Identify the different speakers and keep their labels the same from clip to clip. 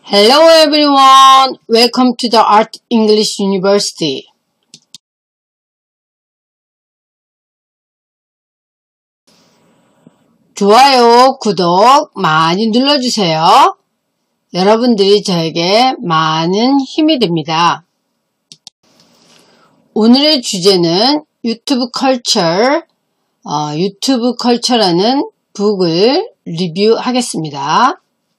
Speaker 1: Hello everyone, welcome to the Art English University. 좋아요, 구독 많이 눌러주세요. 여러분들이 저에게 많은 힘이 됩니다. 오늘의 주제는 유튜브 컬처라는 북을 리뷰하겠습니다.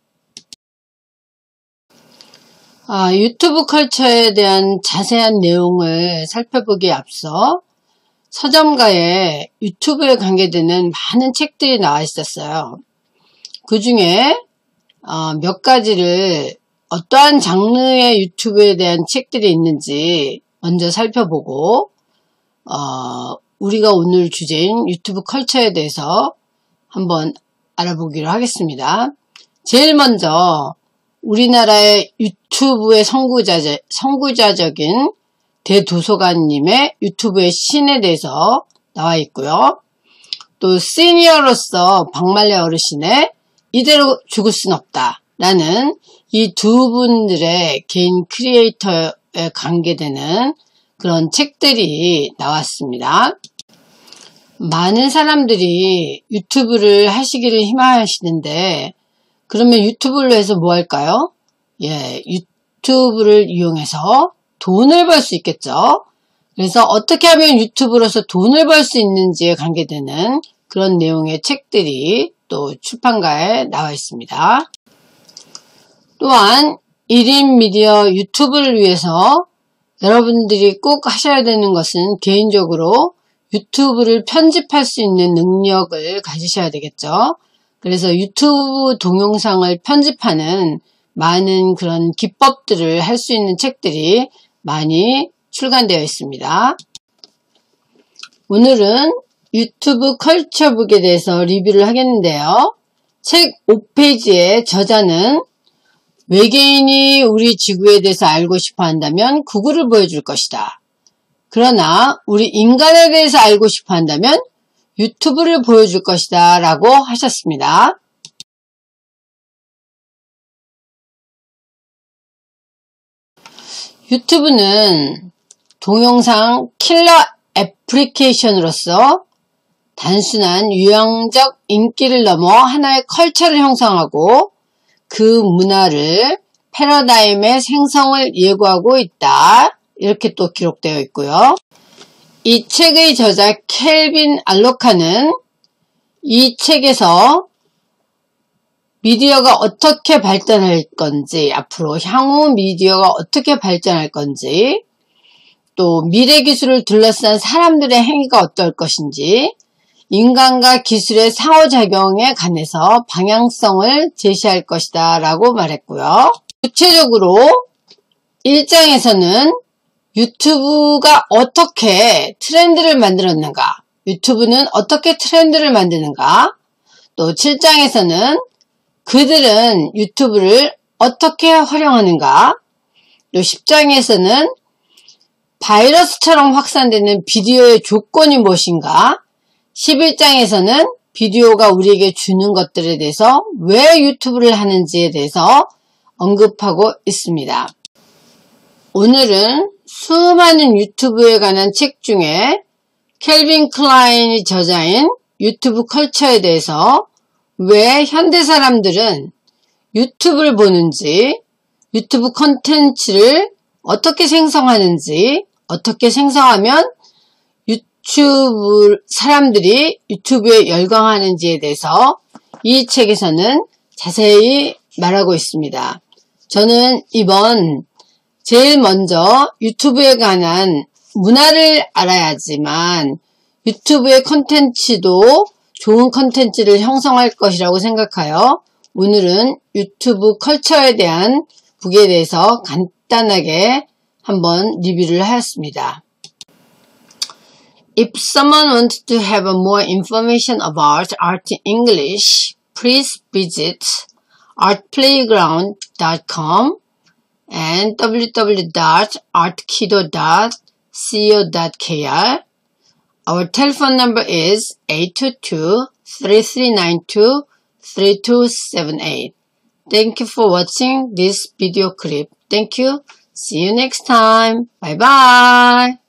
Speaker 1: 유튜브 컬처에 대한 자세한 내용을 살펴보기에 앞서 서점가에 유튜브에 관계되는 많은 책들이 나와 있었어요. 그 중에 몇 가지를 어떠한 장르의 유튜브에 대한 책들이 있는지 먼저 살펴보고 우리가 오늘 주제인 유튜브 컬처에 대해서 한번 알아보기로 하겠습니다. 제일 먼저 우리나라의 유튜브의 선구자적인 대도서관님의 유튜브의 신에 대해서 나와 있고요. 또 시니어로서 박말레 어르신의 이대로 죽을 순 없다 라는 이 두 분들의 개인 크리에이터에 관계되는 그런 책들이 나왔습니다. 많은 사람들이 유튜브를 하시기를 희망하시는데 그러면 유튜브로 해서 뭐 할까요? 유튜브를 이용해서 돈을 벌 수 있겠죠. 그래서 어떻게 하면 유튜브로서 돈을 벌 수 있는지에 관계되는 그런 내용의 책들이 또 출판가에 나와 있습니다. 또한 1인 미디어 유튜브를 위해서 여러분들이 꼭 하셔야 되는 것은 개인적으로 유튜브를 편집할 수 있는 능력을 가지셔야 되겠죠. 그래서 유튜브 동영상을 편집하는 많은 그런 기법들을 할 수 있는 책들이 많이 출간되어 있습니다. 오늘은 유튜브 컬처북에 대해서 리뷰를 하겠는데요. 책 5페이지의 저자는 외계인이 우리 지구에 대해서 알고 싶어 한다면 구글을 보여줄 것이다. 그러나 우리 인간에 대해서 알고 싶어 한다면 유튜브를 보여줄 것이다 라고 하셨습니다. 유튜브는 동영상 킬러 애플리케이션으로서 단순한 유형적 인기를 넘어 하나의 컬처를 형성하고 그 문화를 패러다임의 생성을 예고하고 있다. 이렇게 또 기록되어 있고요. 이 책의 저자 켈빈 알로카는 이 책에서 미디어가 어떻게 발전할 건지, 앞으로 향후 미디어가 어떻게 발전할 건지, 또 미래 기술을 둘러싼 사람들의 행위가 어떨 것인지, 인간과 기술의 상호작용에 관해서 방향성을 제시할 것이다 라고 말했고요. 구체적으로 1장에서는 유튜브가 어떻게 트렌드를 만들었는가, 유튜브는 어떻게 트렌드를 만드는가, 또 7장에서는 그들은 유튜브를 어떻게 활용하는가, 또 10장에서는 바이러스처럼 확산되는 비디오의 조건이 무엇인가, 11장에서는 비디오가 우리에게 주는 것들에 대해서 왜 유튜브를 하는지에 대해서 언급하고 있습니다. 오늘은 수많은 유튜브에 관한 책 중에 켈빈 클라인이 저자인 유튜브 컬처에 대해서 왜 현대 사람들은 유튜브를 보는지, 유튜브 콘텐츠를 어떻게 생성하는지, 어떻게 생성하면 사람들이 유튜브에 열광하는지에 대해서 이 책에서는 자세히 말하고 있습니다. 저는 이번 제일 먼저 유튜브에 관한 문화를 알아야지만 유튜브의 콘텐츠도 좋은 콘텐츠를 형성할 것이라고 생각하여 오늘은 유튜브 컬처에 대한 북에 대해서 간단하게 한번 리뷰를 하였습니다. If someone wants to have more information about Art English, please visit artplayground.com and www.artkido.co.kr. Our telephone number is 822-3392-3278. Thank you for watching this video clip. Thank you. See you next time. Bye bye.